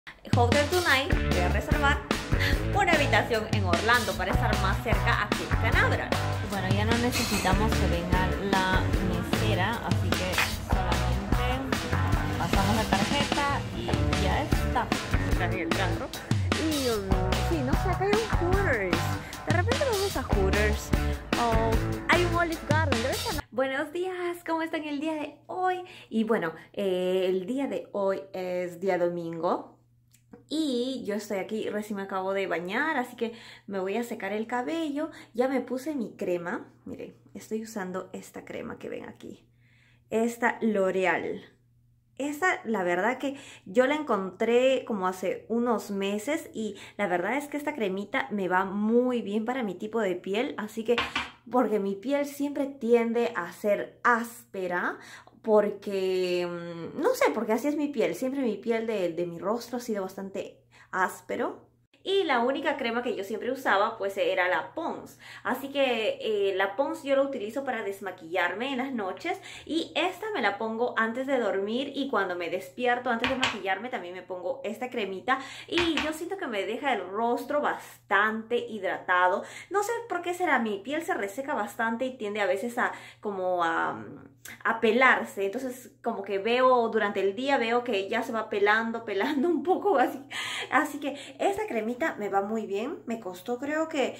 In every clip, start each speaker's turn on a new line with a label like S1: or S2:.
S1: Hotel Tonight, voy a reservar una habitación en Orlando para estar más cerca aquí en Canadá. Bueno, ya no necesitamos que venga la mesera, así que solamente pasamos la tarjeta y ya está. Traje el carro y sí, no sé, acá hay un Hooters. De repente vamos a Hooters o hay un Olive Garden. Debe estar. Buenos días, ¿cómo están el día de hoy? Y bueno, el día de hoy es día domingo. Y yo estoy aquí, recién me acabo de bañar, así que me voy a secar el cabello. Ya me puse mi crema. Miren, estoy usando esta crema que ven aquí. Esta L'Oreal. Esta, la verdad que yo la encontré como hace unos meses y la verdad es que esta cremita me va muy bien para mi tipo de piel. Así que, porque mi piel siempre tiende a ser áspera, porque, no sé, porque así es mi piel. Siempre mi piel de mi rostro ha sido bastante áspero. Y la única crema que yo siempre usaba pues era la Pond's. Así que la Pond's yo la utilizo para desmaquillarme en las noches. Y esta me la pongo antes de dormir y cuando me despierto antes de maquillarme también me pongo esta cremita. Y yo siento que me deja el rostro bastante hidratado. No sé por qué será, mi piel se reseca bastante y tiende a veces a como a pelarse. Entonces como que veo durante el día, veo que ya se va pelando un poco así. Así que esta cremita me va muy bien. Me costó creo que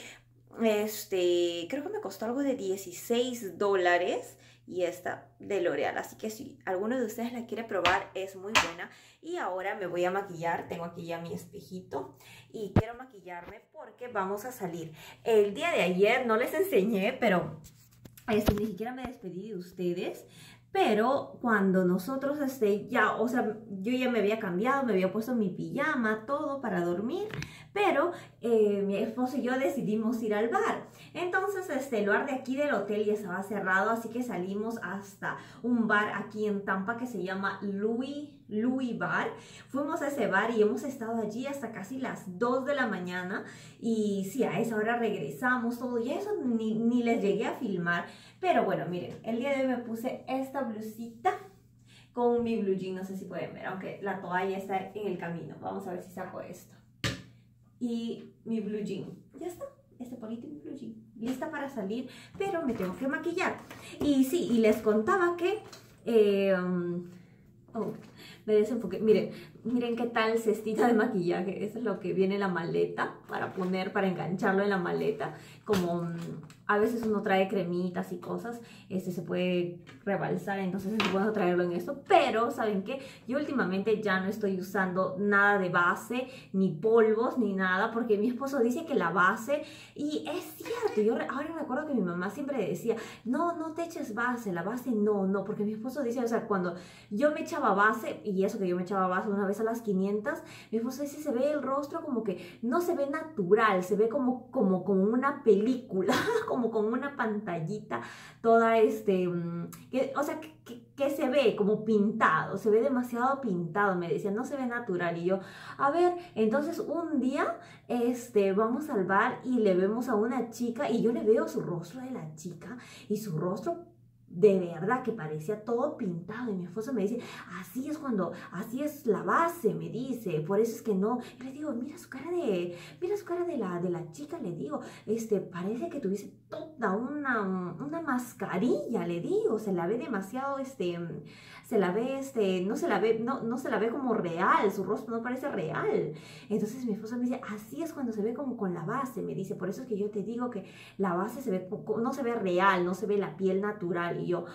S1: me costó algo de $16 y esta de L'Oreal. Así que si alguno de ustedes la quiere probar es muy buena. Y ahora me voy a maquillar. Tengo aquí ya mi espejito y quiero maquillarme porque vamos a salir. El día de ayer no les enseñé, pero ni siquiera me despedí de ustedes. Pero cuando nosotros ya, o sea, yo ya me había cambiado, me había puesto mi pijama, todo para dormir, pero mi esposo y yo decidimos ir al bar. Entonces el bar de aquí del hotel ya estaba cerrado, así que salimos hasta un bar aquí en Tampa que se llama Louis Bar. Fuimos a ese bar y hemos estado allí hasta casi las 2 de la mañana. Y sí, a esa hora regresamos todo y eso ni les llegué a filmar. Pero bueno, miren, el día de hoy me puse esta blusita con mi blue jean, no sé si pueden ver, aunque la toalla está en el camino. Vamos a ver si saco esto. Y mi blue jean, ya está, este polito y mi blue jean, lista para salir, pero me tengo que maquillar. Y sí, y les contaba que... me desenfoqué. Miren qué tal cestita de maquillaje. Eso es lo que viene en la maleta para poner, para engancharlo en la maleta. Como a veces uno trae cremitas y cosas, se puede rebalsar, entonces es bueno traerlo en esto. Pero, ¿saben qué? Yo últimamente ya no estoy usando nada de base, ni polvos, ni nada, porque mi esposo dice que la base, y es cierto, yo ahora me acuerdo que mi mamá siempre decía, no te eches base, la base no, porque mi esposo dice, o sea, cuando yo me echaba base, y eso que yo me echaba base una vez a las 500, mi esposo dice, se ve el rostro como que no se ve natural, se ve como una película, como con una pantallita toda o sea, que se ve como pintado, se ve demasiado pintado, me decía, no se ve natural. Y yo, a ver, entonces un día vamos al bar y le vemos a una chica y yo le veo su rostro de la chica y su rostro de verdad que parecía todo pintado. Y mi esposo me dice, así es la base, me dice, por eso es que no. Y le digo, mira su cara de la chica, le digo, parece que tuviese toda una mascarilla, le digo, se la ve demasiado, no se la ve como real, su rostro no parece real. Entonces mi esposo me dice, así es cuando se ve como con la base, me dice, por eso es que yo te digo que la base no se ve real, no se ve la piel natural. Y yo,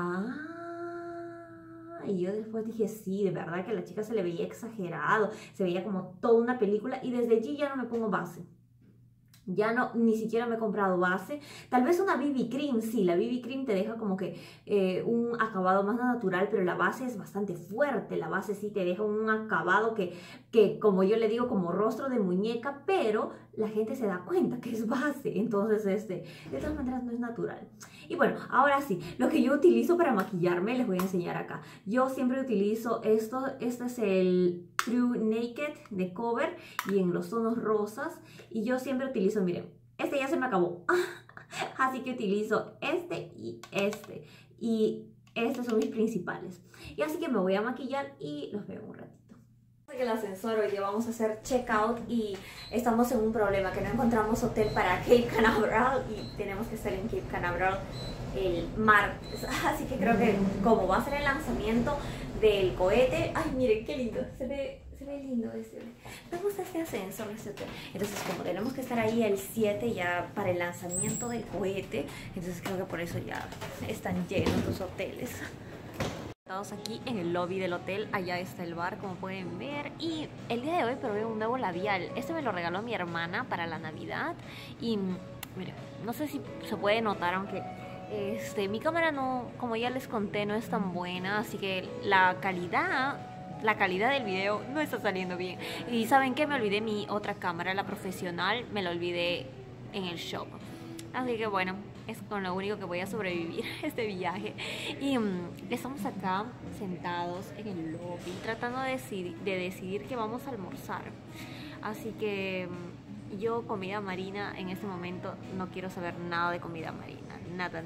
S1: y yo después dije, sí, de verdad que a la chica se le veía exagerado, se veía como toda una película, y desde allí ya no me pongo base. Ya no, ni siquiera me he comprado base. Tal vez una BB Cream, sí, la BB Cream te deja como que un acabado más natural, pero la base es bastante fuerte. La base sí te deja un acabado que como yo le digo, como rostro de muñeca, pero la gente se da cuenta que es base. Entonces, de todas maneras no es natural. Y bueno, ahora sí, lo que yo utilizo para maquillarme, les voy a enseñar acá. Yo siempre utilizo esto, este es el True Naked de Cover y en los tonos rosas. Y yo siempre utilizo, miren, este ya se me acabó. Así que utilizo este y este. Y estos son mis principales. Y así que me voy a maquillar y los veo un ratito. En el ascensor hoy día vamos a hacer checkout y estamos en un problema que no encontramos hotel para Cape Canaveral y tenemos que estar en Cape Canaveral el martes, así que creo que como va a ser el lanzamiento del cohete, ay miren qué lindo, se ve lindo este, me gusta este ascensor, este hotel. Entonces como tenemos que estar ahí el 7 ya para el lanzamiento del cohete, entonces creo que por eso ya están llenos los hoteles. Estamos aquí en el lobby del hotel, allá está el bar como pueden ver y el día de hoy probé un nuevo labial. Este me lo regaló mi hermana para la Navidad y miren, no sé si se puede notar aunque mi cámara no, como ya les conté, no es tan buena, así que la calidad del video no está saliendo bien. Y ¿saben qué? Me olvidé mi otra cámara, la profesional, me la olvidé en el shop. Así que bueno, es con lo único que voy a sobrevivir este viaje. Y estamos acá sentados en el lobby tratando de decidir qué vamos a almorzar. Así que yo comida marina en este momento no quiero saber nada de comida marina. Nada.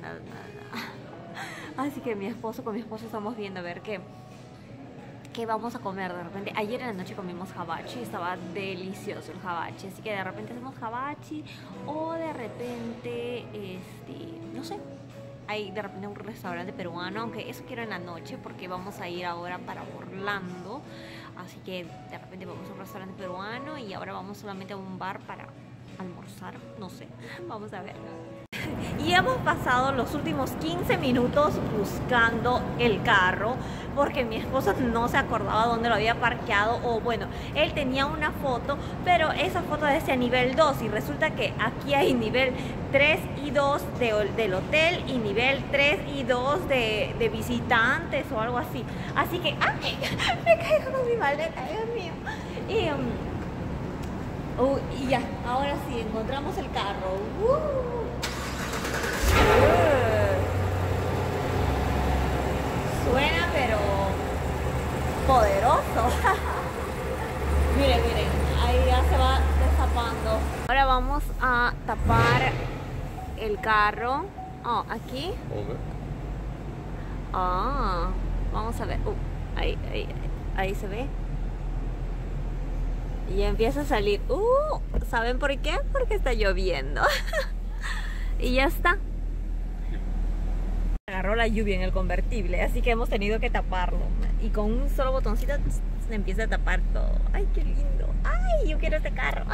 S1: Así que con mi esposo estamos viendo a ver qué vamos a comer de repente. Ayer en la noche comimos hibachi, estaba delicioso el hibachi, así que de repente hacemos hibachi o de repente, no sé, hay de repente un restaurante peruano, aunque eso quiero en la noche porque vamos a ir ahora para Orlando, así que de repente vamos a un restaurante peruano y ahora vamos solamente a un bar para almorzar, no sé, vamos a ver. Y hemos pasado los últimos 15 minutos buscando el carro porque mi esposo no se acordaba dónde lo había parqueado, o bueno, él tenía una foto, pero esa foto decía nivel 2 y resulta que aquí hay nivel 3 y 2 del hotel y nivel 3 y 2 de visitantes o algo así. Así que, ¡ay! Me caigo con mi maleta, Dios mío. Y ya, ahora sí, encontramos el carro. Suena pero poderoso. miren, ahí ya se va destapando. Ahora vamos a tapar el carro. Oh, aquí. Vamos a ver. Ahí se ve. Y ya empieza a salir. ¿Saben por qué? Porque está lloviendo. Y ya está. Agarró la lluvia en el convertible, así que hemos tenido que taparlo. Y con un solo botoncito se empieza a tapar todo. ¡Ay, qué lindo! ¡Ay, yo quiero este carro!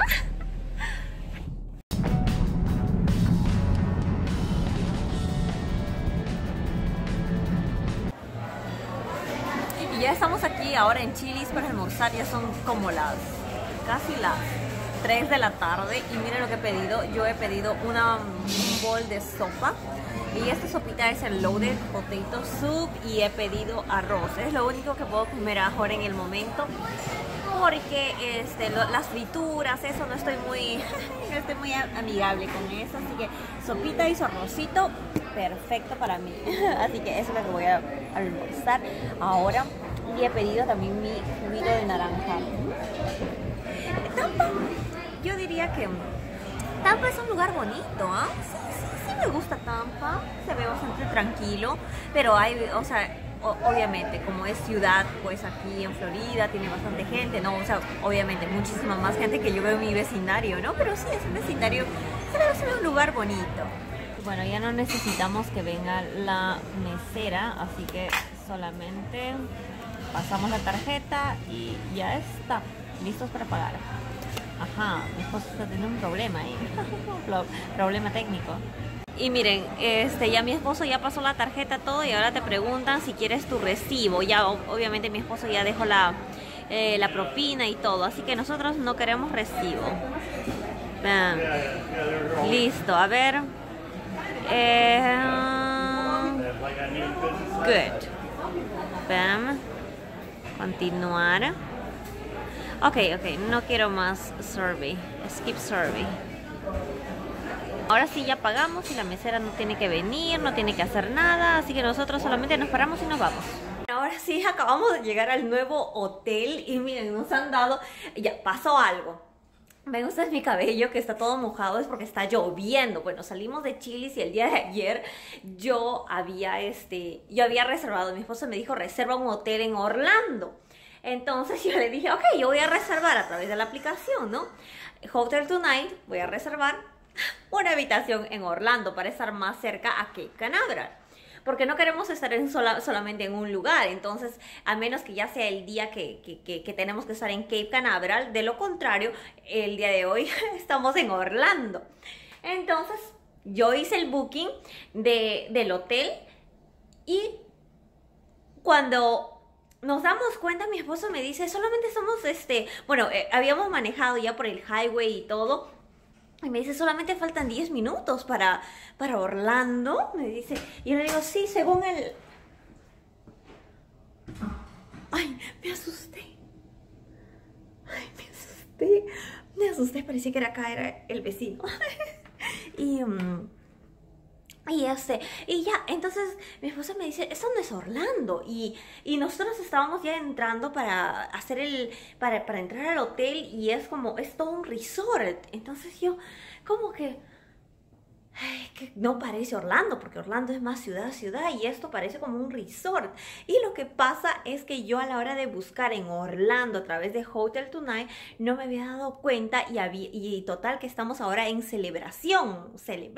S1: Y ya estamos aquí ahora en Chili's para almorzar. Ya son como casi las 3 de la tarde y miren lo que he pedido. Yo he pedido un bol de sopa y esta sopita es el loaded potato soup y he pedido arroz. Es lo único que puedo comer ahora en el momento porque las frituras, eso no estoy muy amigable con eso, así que sopita y su arrocito, perfecto para mí. Así que eso es lo que voy a almorzar ahora. Y he pedido también mi juguito de naranja. Tampa, yo diría que Tampa es un lugar bonito, ¿ah? Sí me gusta Tampa, se ve bastante tranquilo, pero obviamente como es ciudad, pues aquí en Florida tiene bastante gente, ¿no? O sea, obviamente muchísima más gente que yo veo en mi vecindario, ¿no? Pero sí, es un vecindario, se ve un lugar bonito. Bueno, ya no necesitamos que venga la mesera, así que solamente pasamos la tarjeta y ya está, listos para pagar. Ajá, mi esposo está teniendo un problema ahí, problema técnico. Y miren, ya mi esposo ya pasó la tarjeta todo y ahora te preguntan si quieres tu recibo. Ya obviamente mi esposo ya dejó la propina y todo, así que nosotros no queremos recibo. Listo, a ver. Good. Bam. Continuar. Ok, no quiero más survey. Skip survey. Ahora sí ya pagamos y la mesera no tiene que venir, no tiene que hacer nada, así que nosotros solamente nos paramos y nos vamos. Ahora sí, acabamos de llegar al nuevo hotel y miren, nos han dado... Ya, pasó algo. Ven ustedes mi cabello que está todo mojado, es porque está lloviendo. Bueno, salimos de Chili's y el día de ayer yo había reservado, mi esposo me dijo reserva un hotel en Orlando. Entonces yo le dije, ok, yo voy a reservar a través de la aplicación, ¿no? Hotel Tonight, voy a reservar una habitación en Orlando para estar más cerca a Cape Canaveral. Porque no queremos estar solamente en un lugar. Entonces, a menos que ya sea el día que tenemos que estar en Cape Canaveral. De lo contrario, el día de hoy estamos en Orlando. Entonces, yo hice el booking del hotel. Y cuando nos damos cuenta, mi esposo me dice, solamente somos habíamos manejado ya por el highway y todo. Y me dice, solamente faltan 10 minutos para Orlando. Me dice, y yo le digo, sí, según el... Ay, me asusté. Ay, me asusté, parecía que era acá, era el vecino. Y ya, entonces mi esposa me dice, eso no es Orlando. Y nosotros estábamos ya entrando para hacer para entrar al hotel, y es todo un resort. Entonces yo, como que no parece Orlando, porque Orlando es más ciudad, y esto parece como un resort. Y lo que pasa es que yo, a la hora de buscar en Orlando a través de Hotel Tonight, no me había dado cuenta, y total que estamos ahora en Celebration.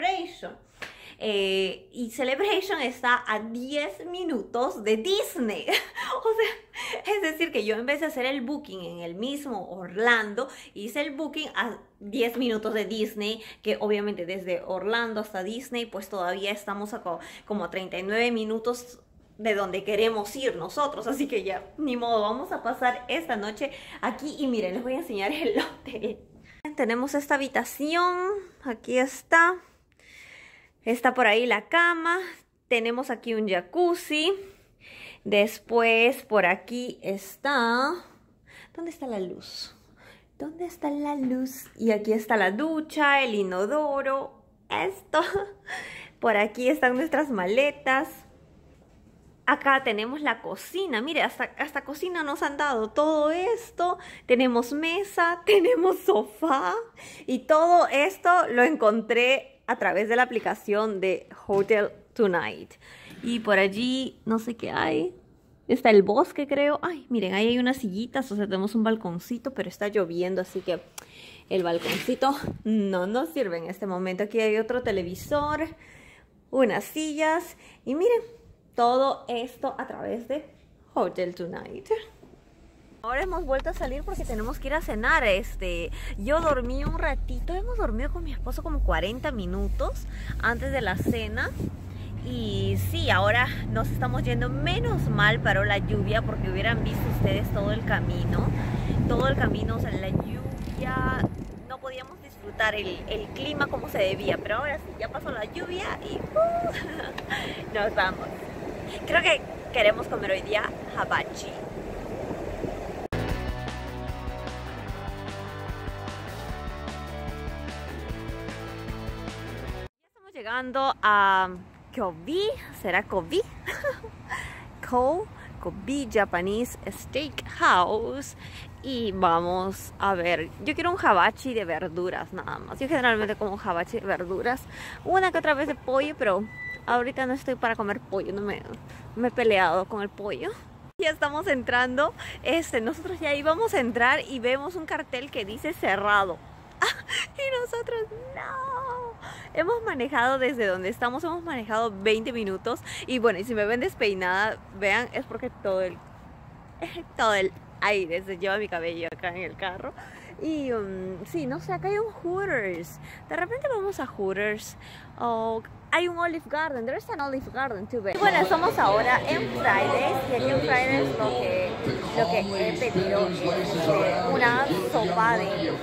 S1: Y Celebration está a 10 minutos de Disney. O sea, es decir que yo, en vez de hacer el booking en el mismo Orlando, hice el booking a 10 minutos de Disney, que obviamente desde Orlando hasta Disney pues todavía estamos como a 39 minutos de donde queremos ir nosotros. Así que ya, ni modo, vamos a pasar esta noche aquí. Y miren, les voy a enseñar el hotel. Tenemos esta habitación, aquí está. Está por ahí la cama, tenemos aquí un jacuzzi, después por aquí está... ¿Dónde está la luz? ¿Dónde está la luz? Y aquí está la ducha, el inodoro, esto. Por aquí están nuestras maletas. Acá tenemos la cocina, mire, hasta cocina nos han dado todo esto. Tenemos mesa, tenemos sofá, y todo esto lo encontré a través de la aplicación de Hotel Tonight. Y por allí, no sé qué hay. Está el bosque, creo. Ay, miren, ahí hay unas sillitas. O sea, tenemos un balconcito, pero está lloviendo, así que el balconcito no nos sirve en este momento. Aquí hay otro televisor, unas sillas. Y miren, todo esto a través de Hotel Tonight. Ahora hemos vuelto a salir porque tenemos que ir a cenar. Yo dormí un ratito, hemos dormido con mi esposo como 40 minutos antes de la cena. Y sí, ahora nos estamos yendo. Menos mal paró la lluvia, porque hubieran visto ustedes todo el camino. O sea, la lluvia, no podíamos disfrutar el clima como se debía. Pero ahora sí, ya pasó la lluvia y nos vamos. Creo que queremos comer hoy día hibachi. Llegando a Kobe, ¿será Kobe? Kobe Japanese Steakhouse. Y vamos a ver, yo quiero un hibachi de verduras nada más. Yo generalmente como un hibachi de verduras, una que otra vez de pollo, pero ahorita no estoy para comer pollo, no me he peleado con el pollo. Ya estamos entrando, nosotros ya íbamos a entrar y vemos un cartel que dice cerrado. Y nosotros no. Hemos manejado desde donde estamos, hemos manejado 20 minutos. Y bueno, y si me ven despeinada, vean, es porque todo el aire se lleva mi cabello acá en el carro. Y sí, no sé, acá hay un Hooters. De repente vamos a Hooters. Hay un Olive Garden. There's an Olive Garden too. Bueno, estamos ahora en Fridays. Y aquí en Fridays lo que he pedido es una sopa de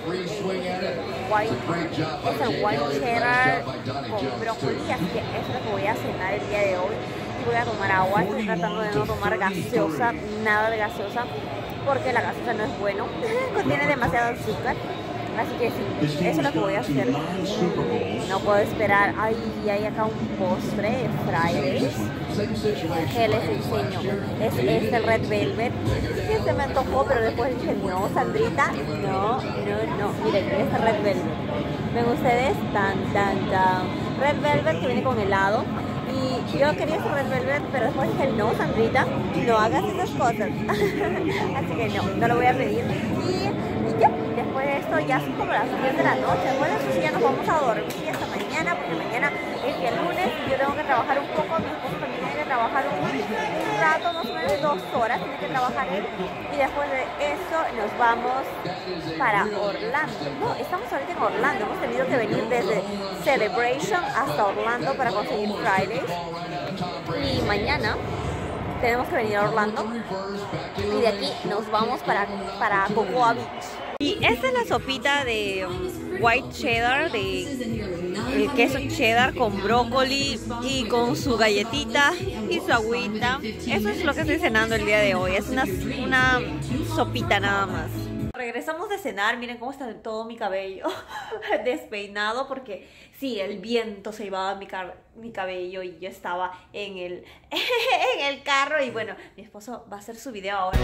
S1: white cheddar con brócoli. Así que eso es lo que voy a cenar el día de hoy. Y voy a tomar agua. Estoy tratando de no tomar gaseosa, nada de gaseosa, porque la gaseosa no es bueno. Contiene demasiado azúcar. Así que sí, eso es lo que voy a hacer. No puedo esperar. Ay, hay acá un postre de Fridays que les enseño. Es el Red Velvet, que se me antojó, pero después dije, no, Sandrita, no. Miren, este Red Velvet. ¿Ven ustedes? Red Velvet, que viene con helado. Y yo quería sobre el Velvet, pero después dije, no, Sandrita, no hagas esas cosas. Así que no lo voy a pedir. Y ya, después de esto ya son como las 10 de la noche. Después de eso sí ya nos vamos a dormir hasta mañana, porque mañana es el lunes y yo tengo que trabajar un poco. Mi esposo también tiene que trabajar un rato, más o menos 2 horas, tiene que trabajar él. Y después de eso nos vamos para Orlando. No, estamos ahorita en Orlando. Hemos tenido que venir desde Celebration hasta Orlando para conseguir Fridays. Y mañana tenemos que venir a Orlando. Y de aquí nos vamos para Cocoa Beach. Y esta es la sopita de white cheddar, de queso cheddar con brócoli y con su galletita y su agüita. Eso es lo que estoy cenando el día de hoy. Es una sopita nada más. Regresamos de cenar, miren cómo está todo mi cabello despeinado, porque sí, el viento se llevaba mi cabello y yo estaba en el carro. Y bueno, mi esposo va a hacer su video ahora.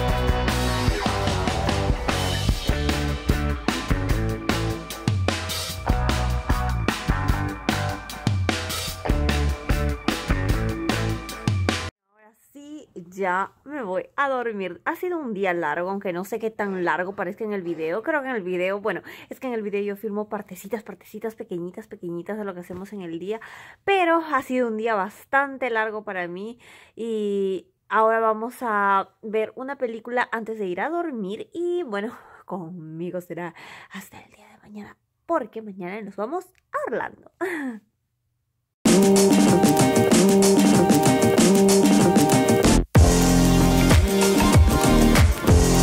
S1: Ya me voy a dormir. Ha sido un día largo, aunque no sé qué tan largo parezca en el video. Creo que en el video, bueno, es que en el video yo filmo partecitas pequeñitas de lo que hacemos en el día. Pero ha sido un día bastante largo para mí. Y ahora vamos a ver una película antes de ir a dormir. Y bueno, conmigo será hasta el día de mañana, porque mañana nos vamos a Orlando.